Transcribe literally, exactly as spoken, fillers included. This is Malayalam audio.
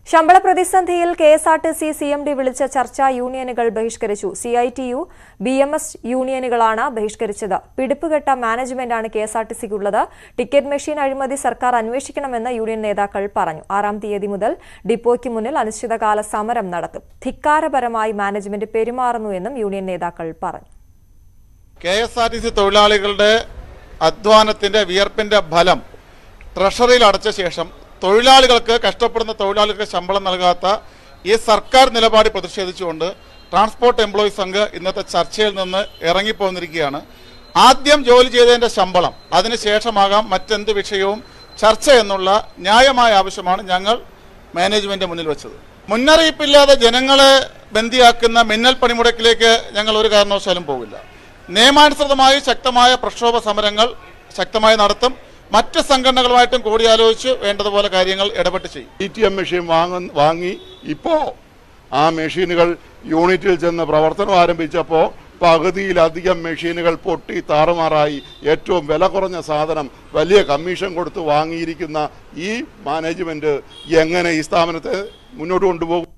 ശമ്പള പ്രതിസന്ധിയിൽ K S R T C C M D വിളിച്ച ചർച്ച യൂണിയനുകൾ ബഹിഷ്കരിച്ചു. C I T U, B M S യൂണിയനുകളാണ് ബഹിഷ്കരിച്ചത്. പിടിപ്പുകെട്ട മാനേജ്മെന്റാണ് കെ എസ് ആർ ടി സിക്കുള്ളത്. ടിക്കറ്റ് മെഷീൻ അഴിമതി സർക്കാർ അന്വേഷിക്കണമെന്ന് യൂണിയൻ നേതാക്കൾ പറഞ്ഞു. ആറാം തീയതി മുതൽ ഡിപ്പോയ്ക്ക് മുന്നിൽ അനിശ്ചിതകാല സമരം നടത്തും. ധിക്കാരപരമായി മാനേജ്മെന്റ് പെരുമാറുന്നു എന്നും യൂണിയൻ നേതാക്കൾ പറഞ്ഞു. K S R T C തൊഴിലാളികളുടെ അധ്വാനത്തിന്റെ വിയർപ്പിന്റെ ഫലം ട്രഷറിയിൽ അടച്ച ശേഷം തൊഴിലാളികൾക്ക് കഷ്ടപ്പെടുന്ന തൊഴിലാളികൾക്ക് ശമ്പളം നൽകാത്ത ഈ സർക്കാർ നിലപാട് പ്രതിഷേധിച്ചുകൊണ്ട് ട്രാൻസ്പോർട്ട് എംപ്ലോയീസ് സംഘ് ഇന്നത്തെ ചർച്ചയിൽ നിന്ന് ഇറങ്ങിപ്പോന്നിരിക്കുകയാണ്. ആദ്യം ജോലി ചെയ്തതിൻ്റെ ശമ്പളം, അതിനുശേഷമാകാം മറ്റെന്ത് വിഷയവും ചർച്ച എന്നുള്ള ന്യായമായ ആവശ്യമാണ് ഞങ്ങൾ മാനേജ്മെന്റ് മുന്നിൽ വെച്ചത്. മുന്നറിയിപ്പില്ലാതെ ജനങ്ങളെ ബന്ദിയാക്കുന്ന മിന്നൽ പണിമുടക്കിലേക്ക് ഞങ്ങൾ ഒരു കാരണവശാലും പോകില്ല. നിയമാനുസൃതമായി ശക്തമായ പ്രക്ഷോഭ സമരങ്ങൾ ശക്തമായി നടത്തും. മറ്റ് സംഘടനകളുമായിട്ടും കൂടിയാലോചിച്ച് വേണ്ടതുപോലെ കാര്യങ്ങൾ ഇടപെട്ട് ചെയ്യും. ഇ ടി എം മെഷീൻ വാങ്ങ വാങ്ങി ഇപ്പോൾ ആ മെഷീനുകൾ യൂണിറ്റിൽ ചെന്ന് പ്രവർത്തനം ആരംഭിച്ചപ്പോൾ പകുതിയിലധികം മെഷീനുകൾ പൊട്ടി താറുമാറായി. ഏറ്റവും വില കുറഞ്ഞ സാധനം വലിയ കമ്മീഷൻ കൊടുത്ത് വാങ്ങിയിരിക്കുന്ന ഈ മാനേജ്മെൻറ്റ് എങ്ങനെ ഈ സ്ഥാപനത്തെ മുന്നോട്ട് കൊണ്ടുപോകും?